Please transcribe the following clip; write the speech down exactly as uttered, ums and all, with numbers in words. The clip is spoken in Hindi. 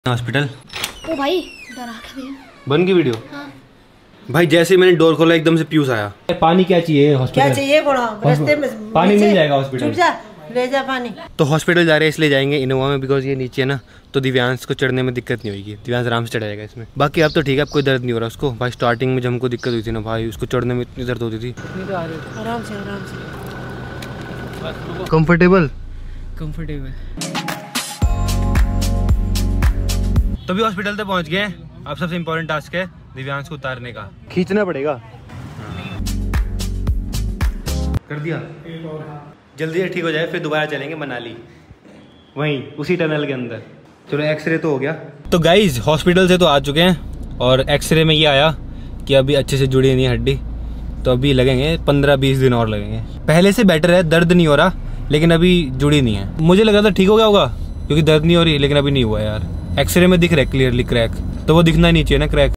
हॉस्पिटल। ओ भाई डरा के दिया। बन गई वीडियो? हाँ। भाई जैसे मैंने डोर खोला एकदम से पीयूष आया। पानी क्या चाहिए हॉस्पिटल? क्या चाहिए बड़ा रास्ते में पानी मिल जाएगा हॉस्पिटल। चुप जा, ले जा पानी। तो हॉस्पिटल जा रहे हैं इसलिए जाएंगे इनोवा में, बिकॉज ये नीचे है ना, तो दिव्यांश को चढ़ने में दिक्कत नहीं होगी। दिव्यांश आराम से चढ़ जाएगा इसमें। बाकी अब तो ठीक है, अब कोई दर्द नहीं हो रहा उसको। भाई स्टार्टिंग में जब हमको दिक्कत हुई थी ना भाई, उसको चढ़ने में इतनी दर्द होती थी। आराम से आराम से। Comfortable comfortable. तो भी हॉस्पिटल तक पहुंच गए। अब सबसे इम्पोर्टेंट टास्क है दिव्यांश को उतारने का। खींचना पड़ेगा। कर दिया। जल्दी ठीक हो जाए फिर दोबारा चलेंगे मनाली, वहीं उसी टनल के अंदर। चलो एक्सरे तो हो गया। तो गाइज हॉस्पिटल से तो आ चुके हैं और एक्सरे में ये आया कि अभी अच्छे से जुड़ी नहीं है हड्डी, तो अभी लगेंगे पंद्रह बीस दिन और लगेंगे। पहले से बेटर है, दर्द नहीं हो रहा, लेकिन अभी जुड़ी नहीं है। मुझे लगा था ठीक हो गया होगा क्योंकि दर्द नहीं हो रही, लेकिन अभी नहीं हुआ यार। एक्सरे में दिख रहा है क्लियरली क्रैक, तो वो दिखना नहीं चाहिए ना क्रैक।